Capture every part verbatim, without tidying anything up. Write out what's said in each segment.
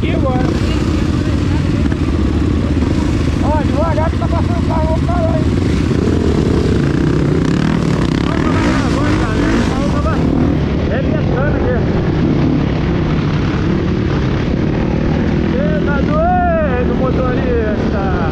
aqui agora. Ó, devagar que tá passando o carro, vamos parar aí. Vamos parar agora, galera. O carro tava arrebentando aqui. Você tá doido, motorista?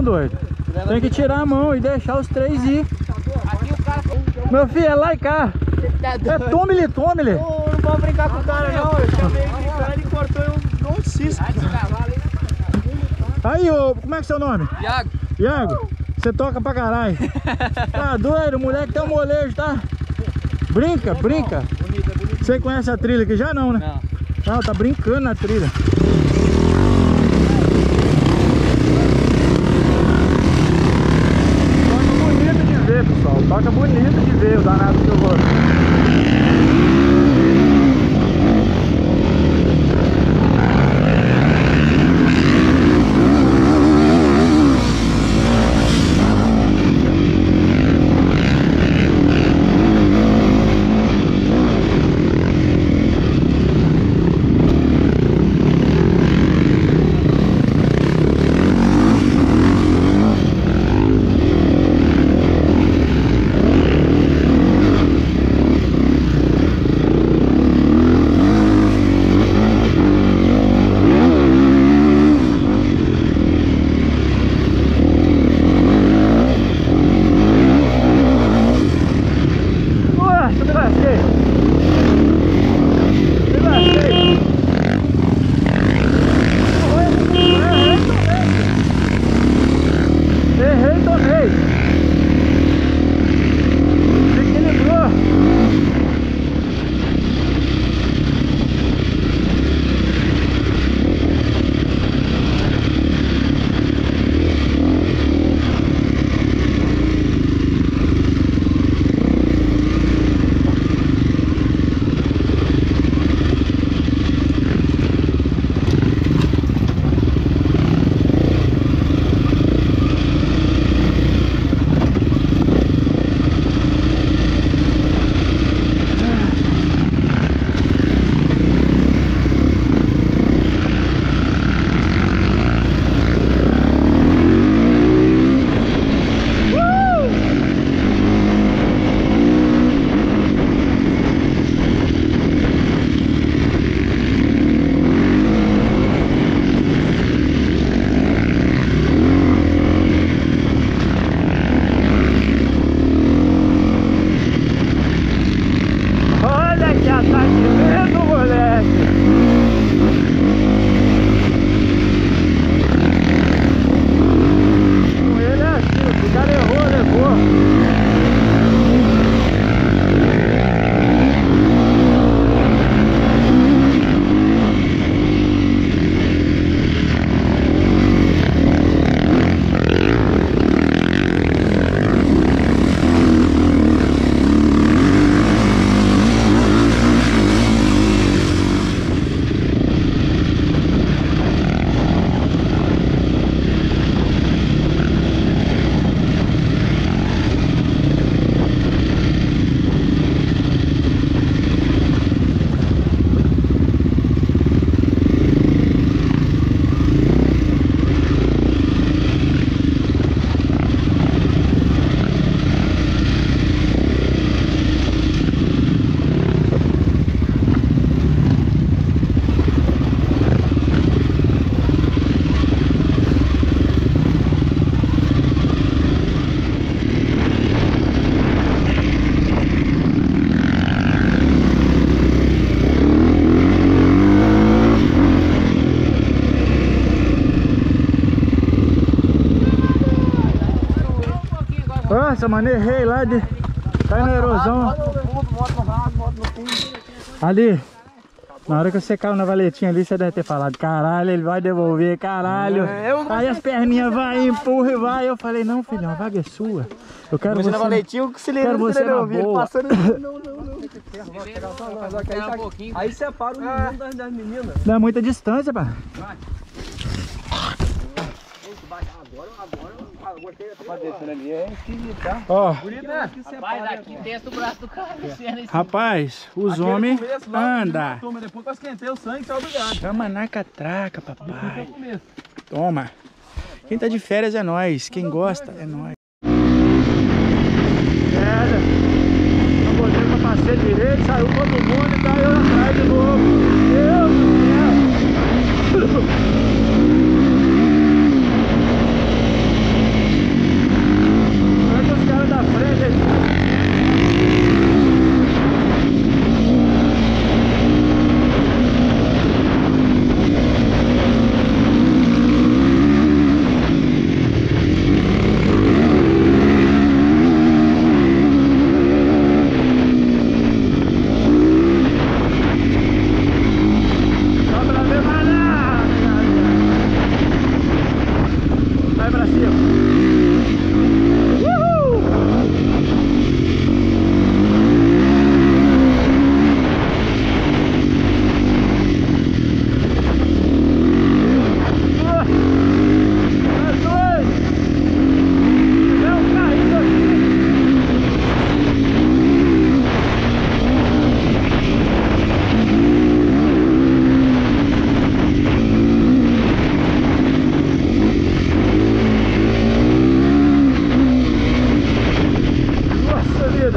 doido. Tem que tirar a mão e deixar os três ir. Meu filho, é lá e cá. É tome-lhe, tome-lhe. Não, não pode brincar com o cara não. Eu chamei ele de cara e cortou eu um cisco. Aí, ô, como é que é seu nome? Iago. Iago, você toca pra caralho. Tá doido, o moleque tem um molejo, tá? Brinca, brinca. Você conhece a trilha aqui já não, né? Não. Não, tá brincando na trilha. Toca bonito de ver, pessoal. Toca bonito de ver o danado que eu vou. Nossa, mano, errei lá de... Cai na erosão. Ali, na hora que você caiu na valetinha ali, você deve ter falado: caralho, ele vai devolver, caralho. Aí as perninhas vai, empurra e vai. Eu falei: não, filhão, a vaga é sua. Eu quero você... na valetinha, o quero você na boa. Não, não, não. Aí separa o menino das, das meninas. Dá muita distância, pá. Ó, Rapaz, aqui testa o braço do cara. rapaz, os homens andam. Depois que eu esquentei o sangue, tá obrigado. Chama na catraca, papai. Toma. Quem tá de férias é nós. Quem gosta é nós. É, não botei o capacete direito, saiu todo mundo e caiu atrás de novo. Meu Deus do céu.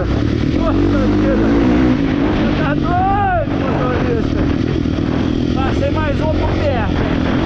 Nossa vida! Você tá doido, motorista? Passei mais um por perto.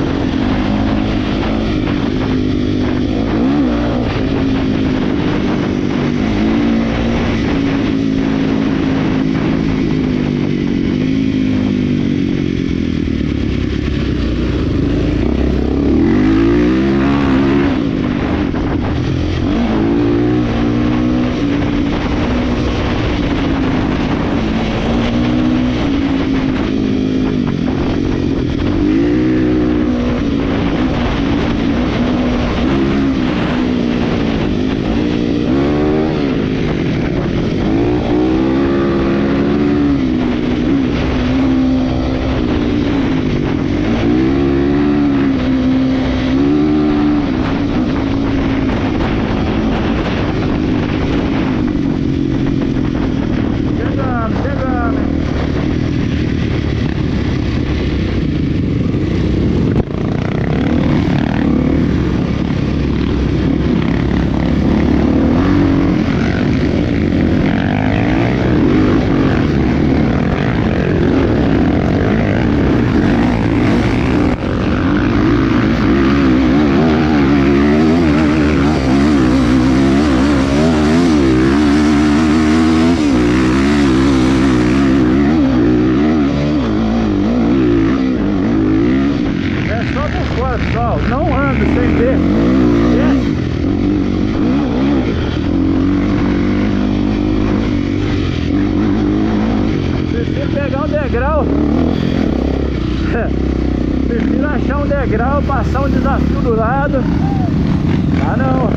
Prefiro achar um degrau, passar um desafio do lado. Ah não.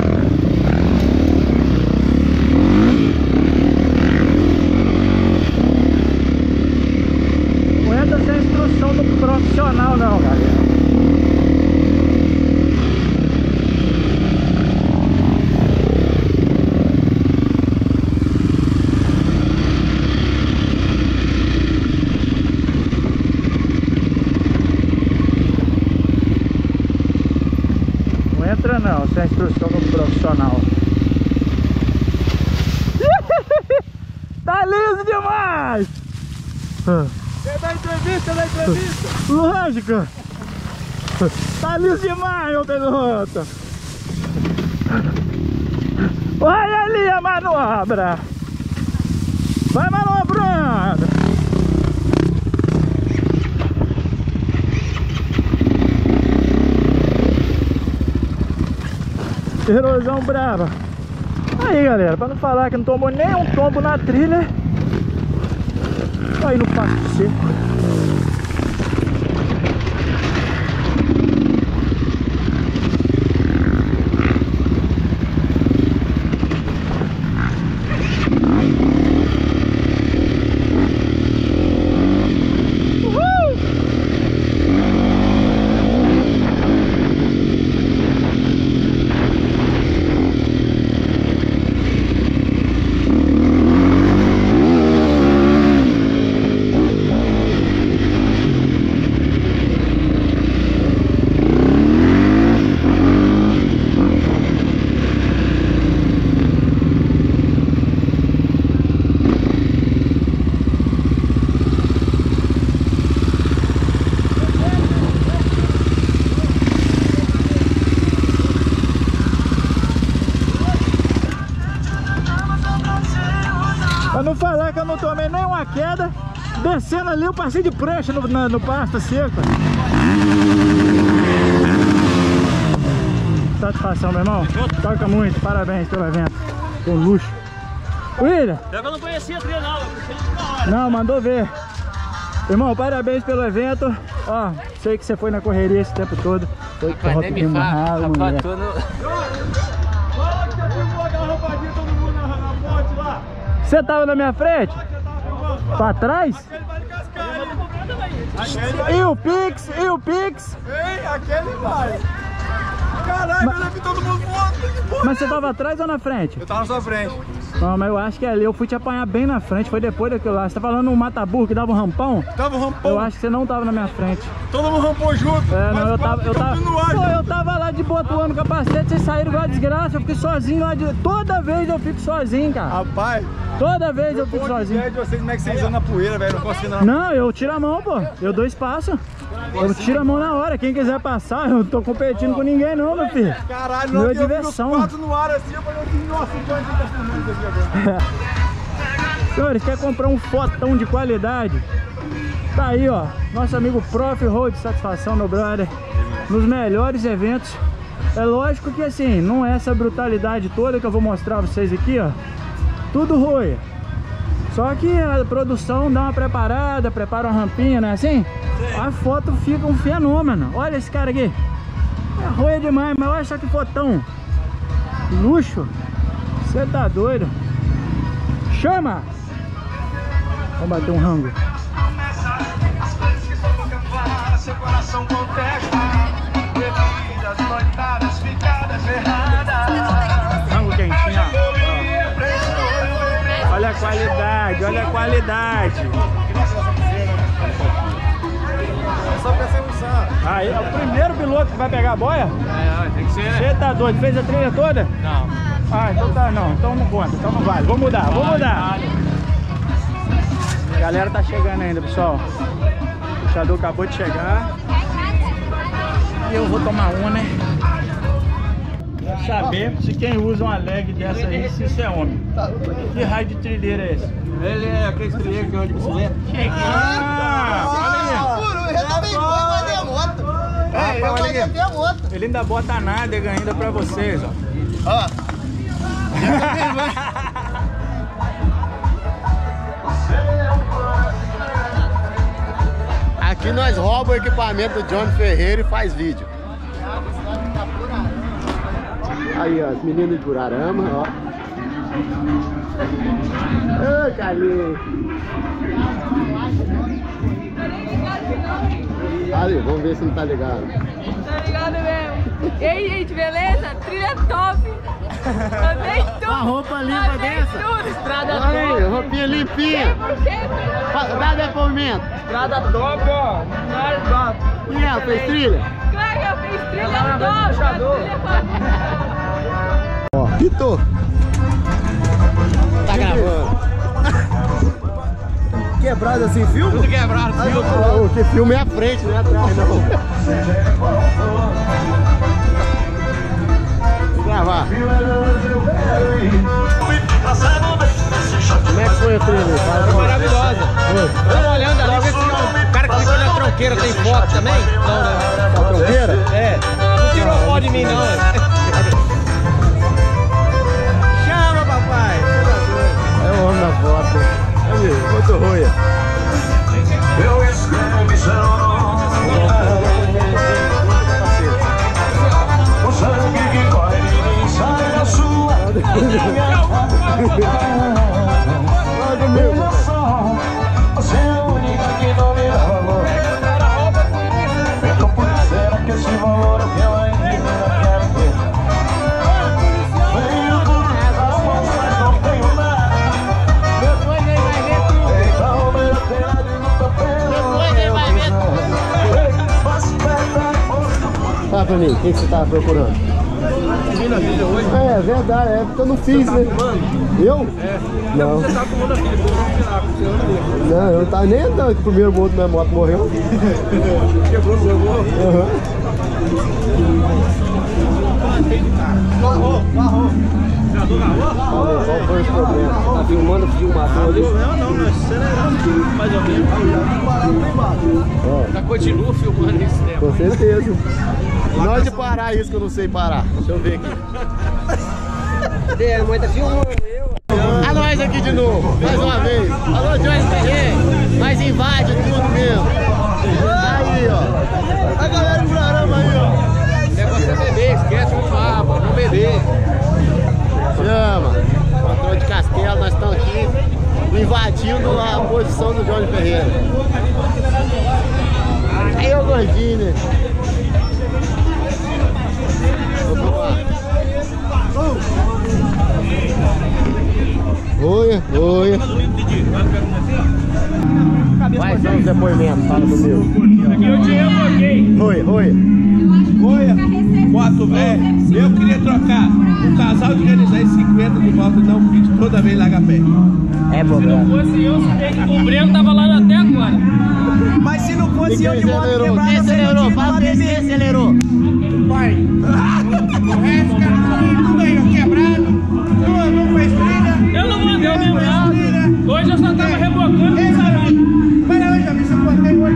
Não entra sem instrução do profissional não, galera. Não, sem instrução do profissional. Tá liso demais! Quer dar entrevista, dá entrevista? Lógico! Tá liso demais, meu piloto! Olha ali a manobra! Vai manobrando! Erosão brava. Aí galera, pra não falar que não tomou nenhum tombo na trilha. Aí no pasto seco. Pra não falar que eu não tomei nenhuma queda, descendo ali eu passei de prancha no, na, no pasto seco. Satisfação, meu irmão. Toca muito, parabéns pelo evento. Com luxo. William! Eu não conhecia a trilha não, eu conheci na hora. Não, mandou ver. Irmão, parabéns pelo evento. Ó, sei que você foi na correria esse tempo todo. Foi Rapaz, nem me fala, rapaz, tô no... Fala que você filmou aquela rampadinha, todo mundo na, na ponte lá. Você tava na minha frente? Pra trás? Aquele vai cascar aí. E o Pix? E o Pix? Ei, aquele vai. Caralho, mas... eu vi todo mundo voando. Mas você tava atrás ou na frente? Eu tava na sua frente. Não, mas eu acho que ali eu fui te apanhar bem na frente. Foi depois daquilo lá. Você tá falando no mata-burro que dava um rampão? Tava um rampão. Eu acho que você não tava na minha frente. Todo mundo rampou junto. É, não, eu tava. Eu tava, pô, eu tava lá de botuando o capacete, vocês saíram igual a desgraça. Eu fiquei sozinho lá de. Toda vez eu fico sozinho, cara. Rapaz, Toda vez eu fico sozinho. Eu sei como é que vocês andam na poeira, velho. Não consigo não. Não, eu tiro a mão, pô. Eu dou espaço. Eu tiro a mão na hora. Quem quiser passar, eu não tô competindo com ninguém não, meu filho. Caralho, não, meu eu diversão. quatro no ar assim, eu falei assim, nossa, o Johnny tá filmando aqui agora. Senhores, quer comprar um fotão de qualidade? Tá aí, ó. Nosso amigo Prof Road, satisfação, meu brother. Nos melhores eventos. É lógico que assim, não é essa brutalidade toda que eu vou mostrar pra vocês aqui, ó. Tudo roia. Só que a produção dá uma preparada, prepara uma rampinha, né assim? Sim. A foto fica um fenômeno. Olha esse cara aqui. É roia demais, mas olha só que fotão. Luxo. Você tá doido. Chama! Vamos bater um rango. Rango quentinho, ó. Olha a qualidade, olha a qualidade. É só prestar atenção. Aí, é o primeiro piloto que vai pegar a boia? É, tem que ser, né? Você tá doido? Fez a trilha toda? Não. Ah, então tá, não. Então não conta, então não vale. Vou mudar, vou mudar. A galera tá chegando ainda, pessoal. O puxador acabou de chegar. E eu vou tomar uma, né? Pra saber se quem usa uma leg dessa aí, se isso é homem. Que raio de trilheira é esse? Ele é aquele trilheiro que anda de bicicleta. Ah! Eu também vou fazer a moto. É, Eu vou fazer até a moto. Ele ainda bota a nádega ainda pra vocês, ó. Ó. Aqui nós roubamos o equipamento do Johnny Ferreira e faz vídeo. Aí, ó, as meninas de Burarama, ó. Ô, Carlinhos. Ali, vamos ver se não tá ligado. Tá ligado mesmo. E aí, gente, beleza? Trilha top. Andei tudo. Uma roupa limpa dessa? Tudo. Estrada Olha aí, top. roupinha limpinha. Dá depoimento. Estrada top, ó. E ela fez trilha? Claro que eu fiz trilha top. Trilha top. Ó, pitou. Tá gravando. Quebrado assim, filme? Tudo quebrado, filme. O que filme é a frente, não é atrás, não. Vou gravar. Como é que foi a trilha? Foi maravilhosa. Eu tava olhando ali, ver se o cara que ficou na tronqueira tem foto também? Não, né? A tronqueira? É. Não tirou foto de mim, não. Chama, papai. É o homem na foto. Muito ruim. Eu escrevi seu nome, o sangue que corre em mim sai da sua emoção. Você é a única que não me dá valor. Então por que será que esse valor é que eu ainda quero ter? Tenho tudo, mas não tenho nada. Então meu pé não tá Fala pra mim, o que, que você tava procurando? É, é verdade, é porque eu não fiz, né? Eu? É. Não. Você tá fumando aqui, depois eu vou tirar, porque você anda mesmo. Não, eu não tava nem andando, que o primeiro moto da minha moto morreu. Quebrou, jogou. Aham. Varrou, varrou. Já do varrou? Falei, qual foi o problema? Tá filmando o filmador ali? Não, não, nós aceleramos mais ou menos. Ó, Tá continua filmando esse tempo. com certeza. Nós de parar isso que eu não sei parar. Deixa eu ver aqui. A mãe tá filmando. A nós aqui de novo, mais uma vez. Alô, Johnny Ferreira, nós invade tudo mesmo. Aí, ó. A galera de Burarama aí, ó. O negócio é beber, esquece o papo, não beber. Chama. Patrão de Castelo, nós estamos aqui invadindo lá a posição do Johnny Ferreira. Aí, ô gordinho, né? Vamos lá. Oi, oi. Quais são os depoimentos? Fala comigo. Aqui eu te amo, ok? Oi, oi. Eu acho que Oi. fica Moto velho, eu queria trocar um casal de realizar cinquenta de volta e dar um vídeo toda vez larga a pé. É problema. Se não fosse eu, o Breno tava lá até agora. Mas se não fosse eu de moto acelerou? quebrada, Quem você acelerou? não tinha Fala uma pra mim, quem bebê. acelerou? Pai. O resto, cara, tudo aí, quebrado. Não, não fez briga. Eu não mandei mesmo, não. Hoje eu só tava rebocando com os amigos. Para hoje, amigo, se eu cortei hoje.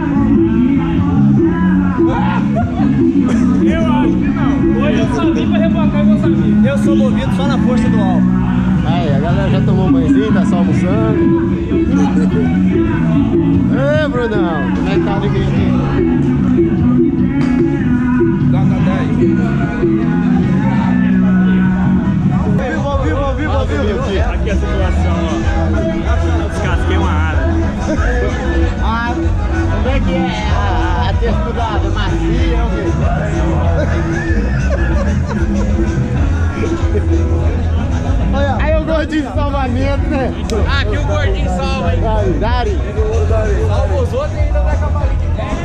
Eu acho que não. Hoje eu só vim pra rebocar meus amigos. Eu sou movido só na força do álcool. Aí, a galera já tomou um banhozinho, tá só almoçando. Ê, Brunão, como é que tá o alegria aqui? Nota dez. Vivo, vivo, vivo, vivo. Aqui a situação, ó. Descasquei uma área. Ah, como é que é a, a textura da macia, é o quê? Aí o gordinho de salvamento, né? Ah, aqui o gordinho salva, hein? Aí, Dari. Salva os outros e ainda vai acabar ali.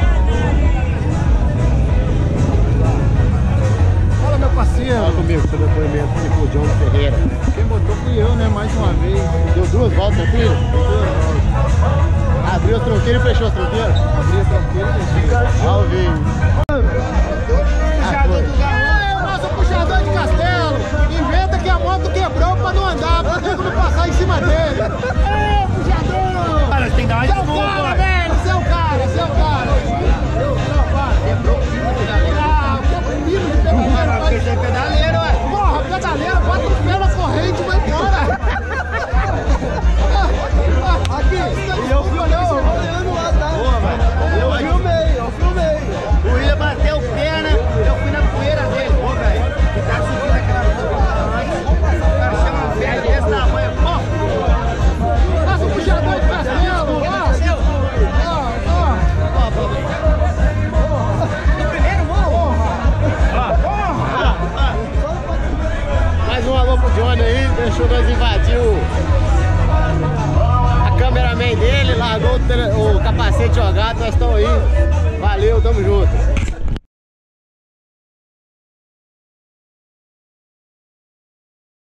Fala, meu parceiro. Fala comigo, seu depoimento aqui com o John Ferreira. Quem botou fui eu, né? Mais uma vez. Deu duas voltas, tranquilo? Abriu as tronqueiras e fechou as tronqueiras? Abri a tranqueira e fechei. Ao vivo. Puxador do É, o nosso puxador de castelo. Inventa que a moto quebrou pra não andar, pra nego não passar em cima dele. É, puxador! Cara, você tem que dar mais Você é o cara, velho! Você é o cara, você é o cara! Não, para. Quebrou o pino do pedaleiro. Ah, quebrou o pino do pedaleiro. Porque você é pedaleiro, ué. Porra, pedaleiro, bota o pé na corrente e vai embora. Aqui, E eu filmei, olhando lá, tá? Eu filmei, eu filmei. O William bateu o pé, né? Eu fui na poeira dele. Ô, velho, que tá subindo aquela coisa. Cara, você é uma velha desse tamanho. Ó, passa o puxador de castelo. Ó, mais um alô pro Johnny aí, deixou nós invadir o... a cameraman dele, largou o, tele... o capacete jogado, nós estamos aí. Valeu, tamo junto.